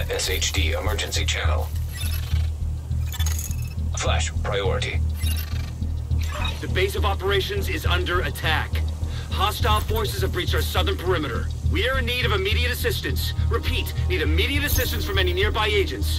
SHD emergency channel. Flash priority. The base of operations is under attack. Hostile forces have breached our southern perimeter. We are in need of immediate assistance. Repeat, need immediate assistance from any nearby agents.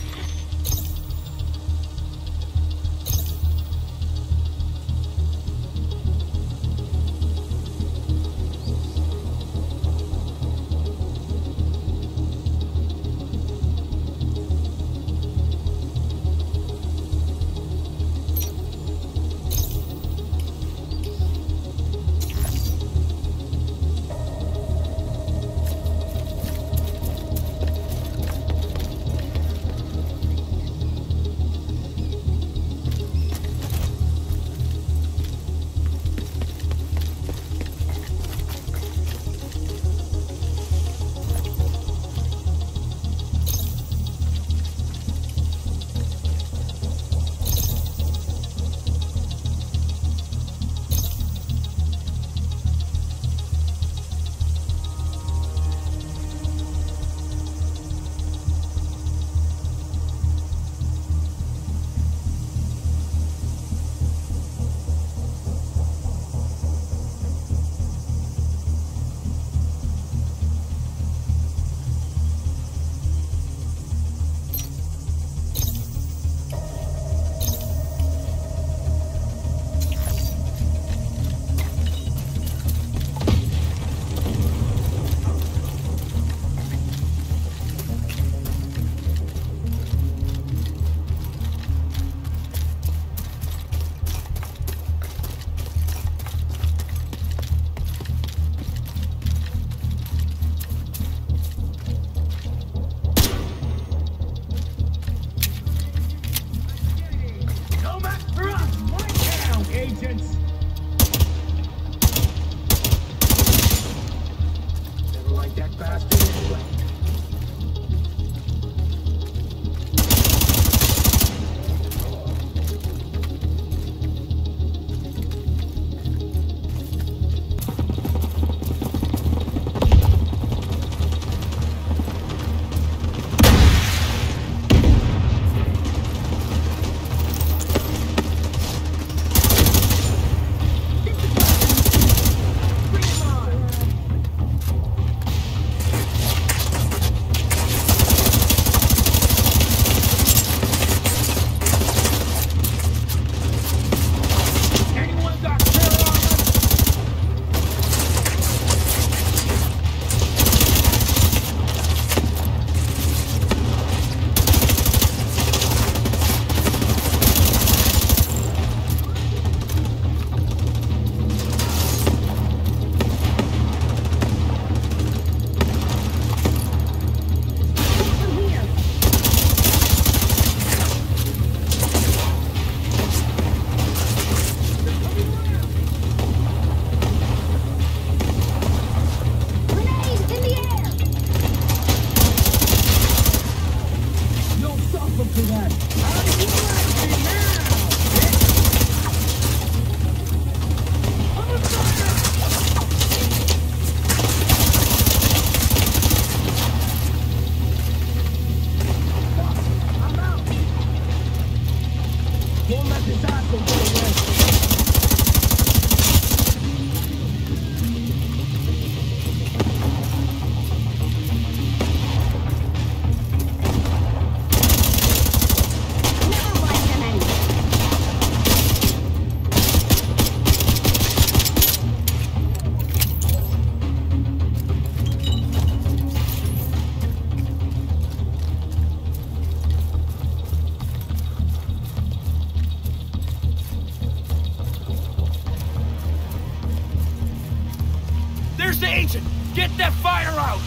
There's the agent! Get that fire out!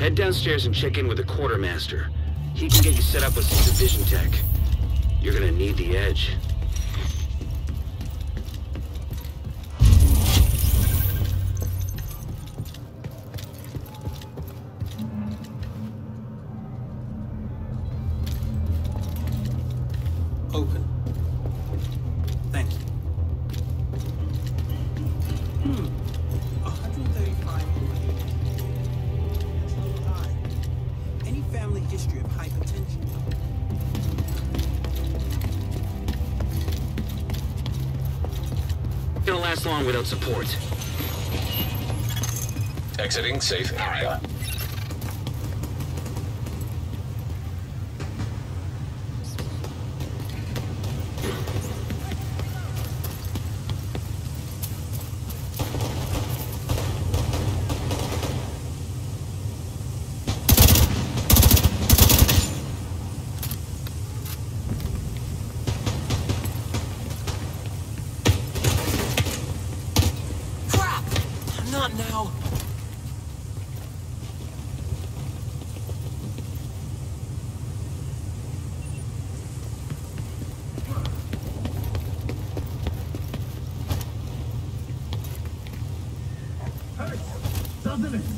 Head downstairs and check in with the quartermaster. He can get you set up with some division tech. You're gonna need the edge. Open. Thank you. 135 That's a little high. Any family history of hypertension? Gonna last long without support. Exiting safe area. Not now. Doesn't it?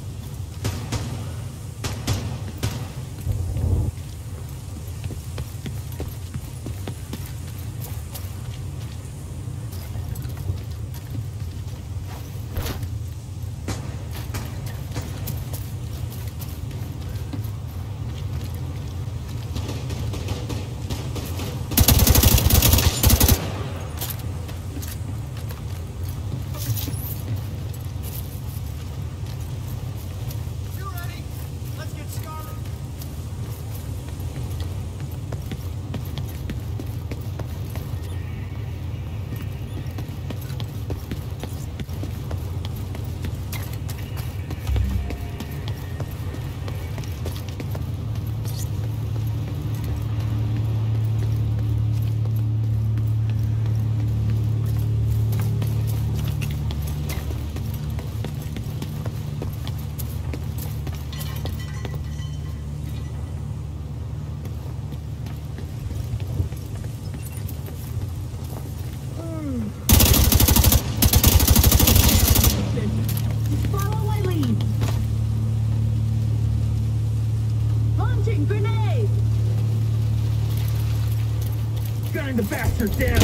Gunning the bastard down!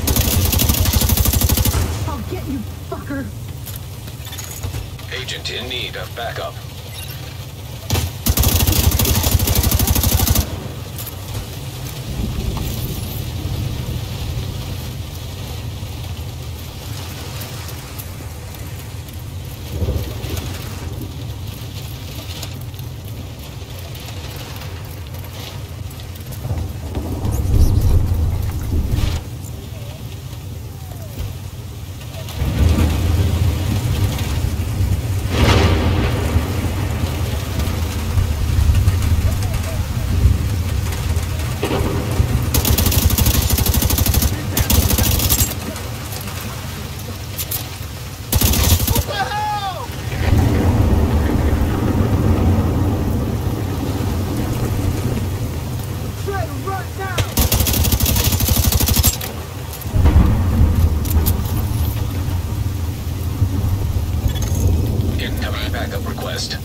I'll get you, fucker! Agent in need of backup. Incoming backup request.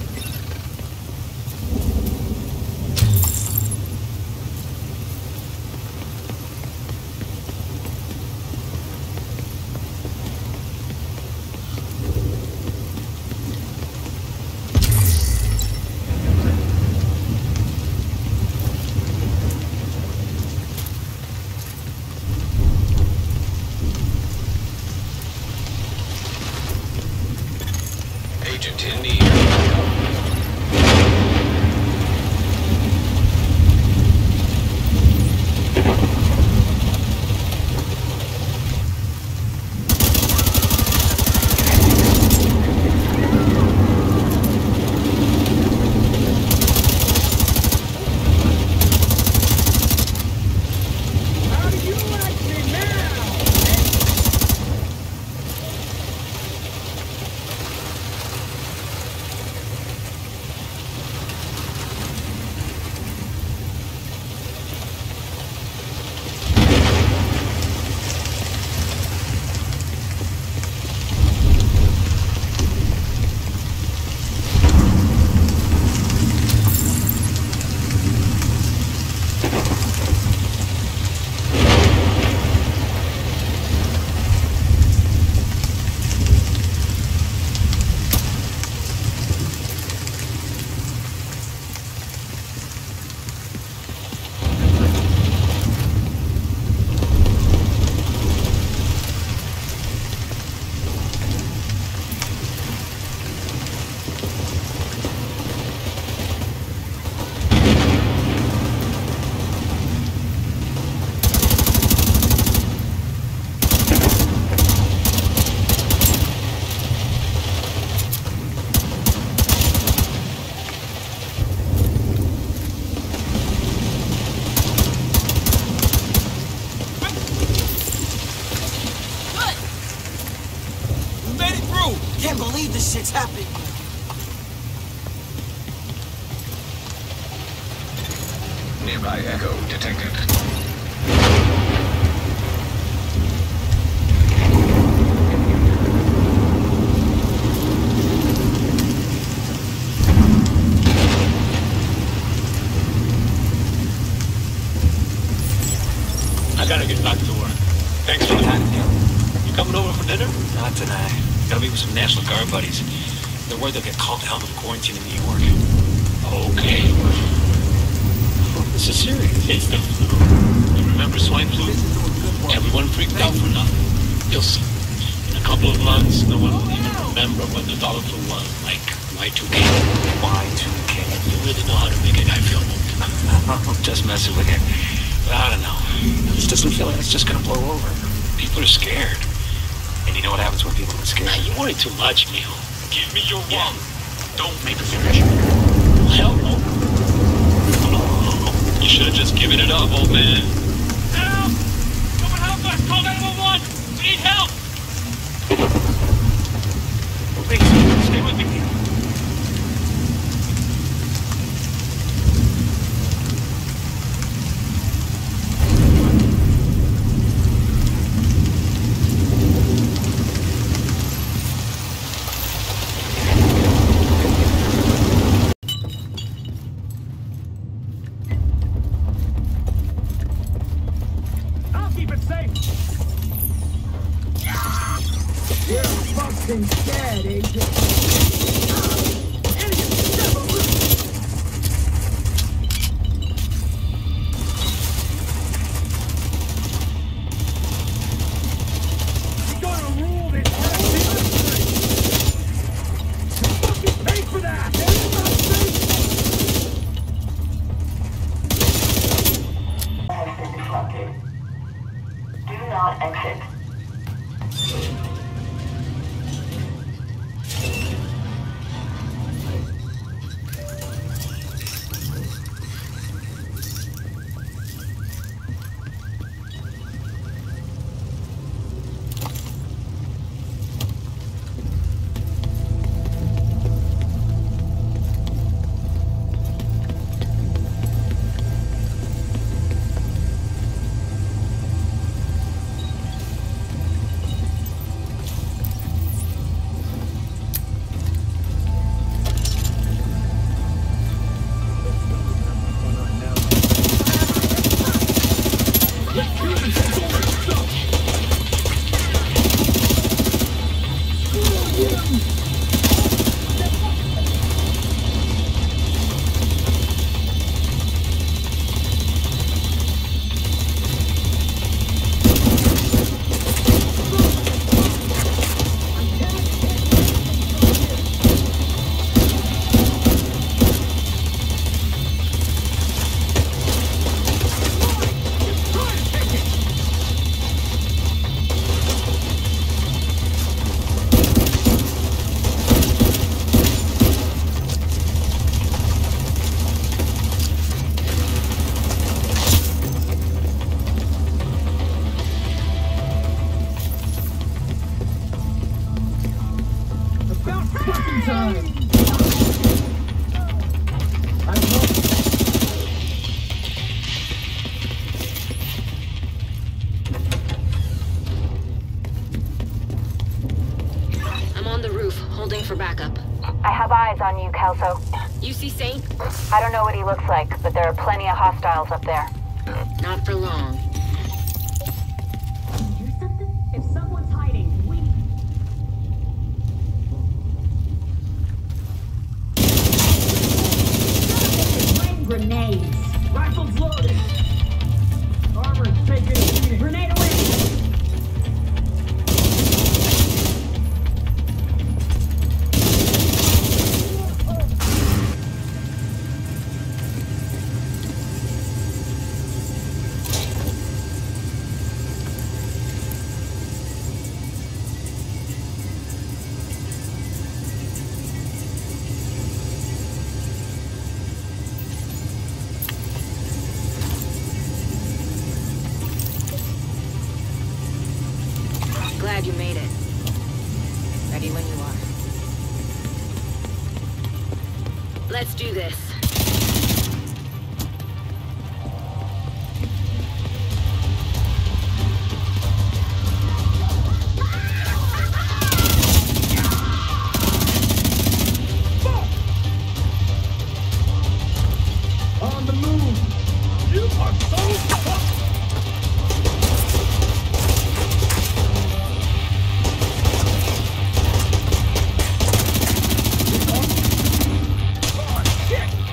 happened? Nearby echo detected. I gotta get back to work. Thanks for the time. You coming over for dinner? Not tonight. Gotta meet with some National Guard buddies. They're worried they'll get called out of quarantine in New York. Okay. This is serious. It's the flu. You remember swine flu? Everyone freaked out for nothing. You'll see. In a couple of months, no one will even remember what the dollar flu was. Like Y2K. Y2K. You really know how to make a guy feel old. Just messing with you. But I don't know. This doesn't feel like it's just gonna blow over. People are scared. And you know what happens when people are scared? Now, you worry too much, Neil. Give me your one. Don't make a finish. Hell no. You should have just given it up, old man. Help! Someone help us! Call 911! We need help! Please, stay with me. I'll keep it safe. You're fucking dead, Agent. Idiot, step over. You're gonna rule this country. You fucking pay for that. It's not safe. Has been disrupted. Do not exit. About fucking time. I know. I'm on the roof, holding for backup. I have eyes on you, Kelso. You see Saint? I don't know what he looks like, but there are plenty of hostiles up there. Not for long. Hear something? If someone's hiding, we... Flame grenades. Rifles loaded. Armor's taking a beating. Grenade away. do this. On the move! You are so fucked! Oh, shit!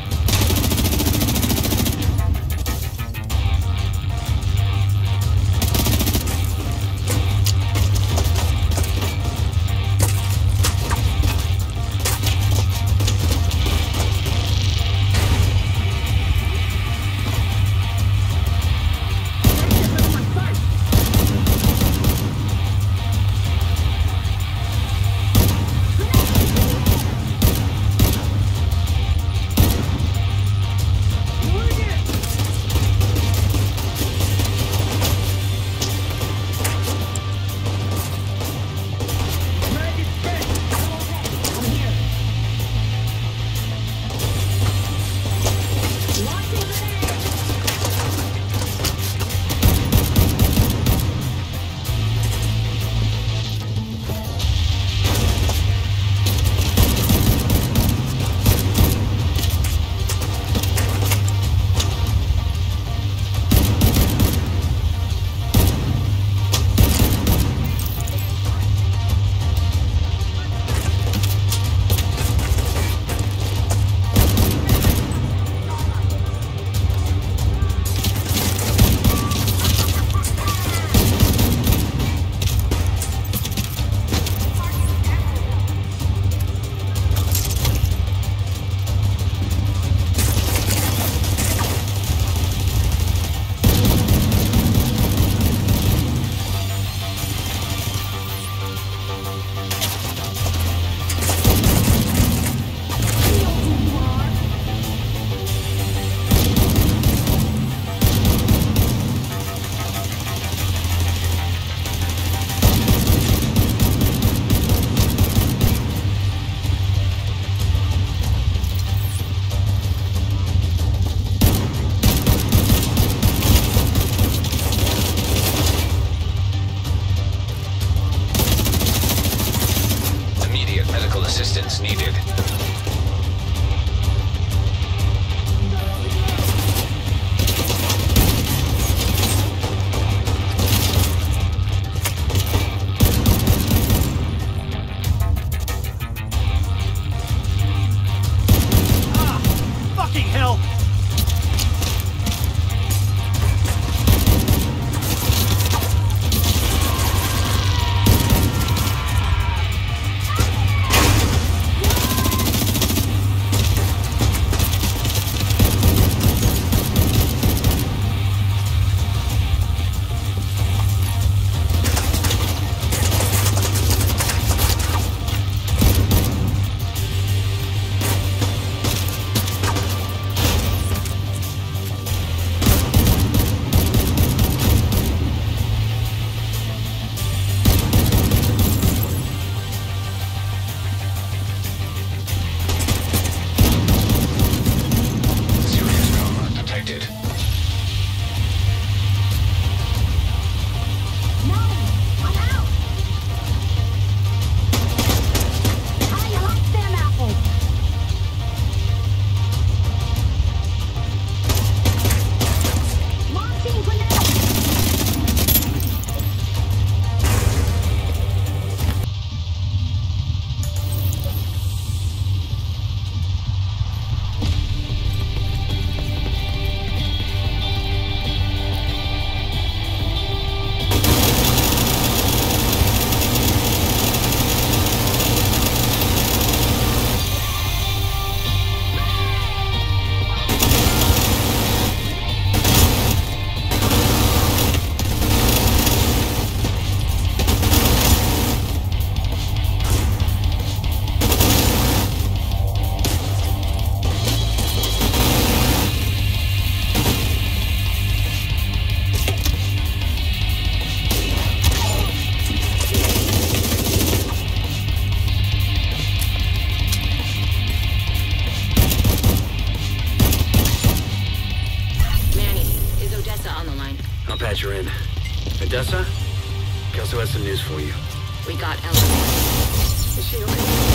Odessa on the line. I'll patch her in. Odessa? Kelso has some news for you. We got Ellen. Is she okay?